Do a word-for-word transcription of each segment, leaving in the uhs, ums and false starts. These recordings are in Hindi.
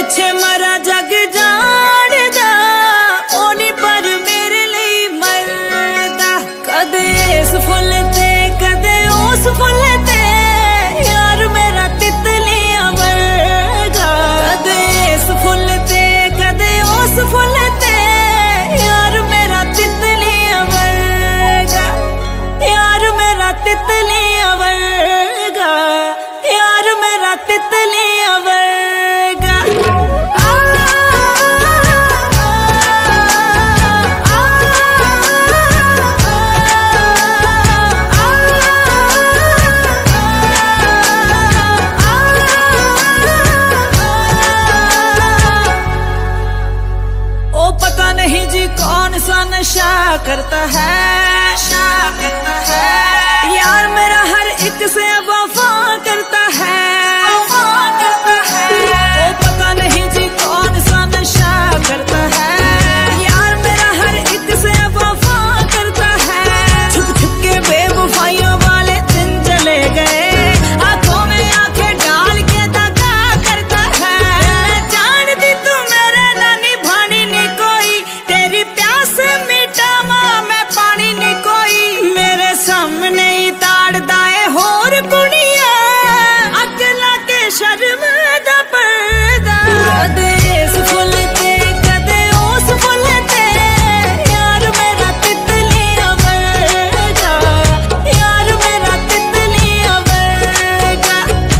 पिछे मरा जग जानदा ओनी पर मेरे लिए मरदा। कदे इस फुल ते कदे उस फुल ते यार मेरा तितलियां वर्गा। कदे इस फुल ते कदे उस फुल ते यार मेरा तितलियां वर्गा। यार मेरा तितलियां वर्गा। यार मेरा तितलियां वर्गा। नहीं जी कौन सा नशा करता है, नशा करता है यार मेरा हर एक से वफा करता है, वफा करता है। ओ पता नहीं जी कौन सा नशा करता है यार मेरा हर एक से वफा करता है। छुप छुप के बेवफाइयों वाले दिन चले गए, आंखों में आंखें डाल के दगा करता है। जानती तू मेरे नानी भानी नहीं कोई, तेरी प्यास मिटावा मैं पानी नहीं कोई। मेरे सामने ही ताड़दा है होर कुड़िया, अगला के शर्म दा पर्दा। कदे इस फुल ते कदे उस फुल ते यार मेरा तितलियां वर्गा। यार मेरा तितलियां वर्गा।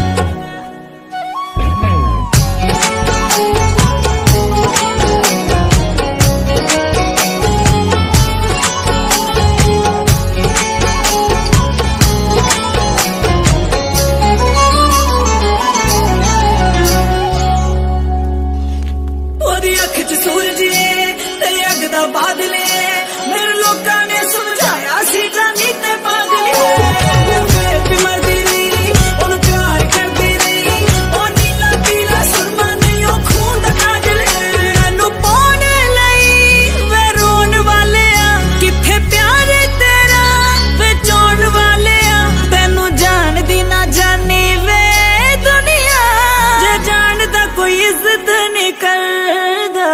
अख च सूरज तेरे अग दा बादल मेरे लोकां ने समझाया सी जानी ते पागल है। मरदी रही ओनू प्यार करदी रही, ओ नीला पीला सुरमा नहीं ओ खून दा काजल नू पाने लई वे रोन वाले आ। किथे प्यार तेरा वे चोन वाले आ। तेनू जान दी ना जानी वे दुनिया, जे जानदा कोई इज्जत नहीं करदा।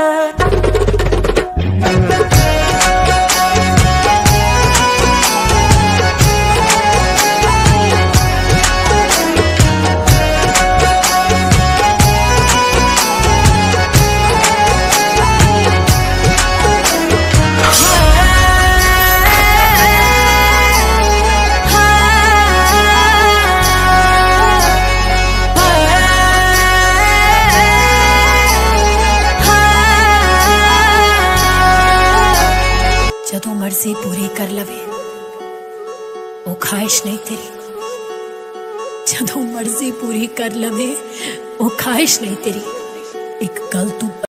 जदों मर्जी पूरी कर लवे वो ख्वाहिश नहीं तेरी। जदों मर्जी पूरी कर लवे वो ख्वाहिश नहीं तेरी। एक गल तू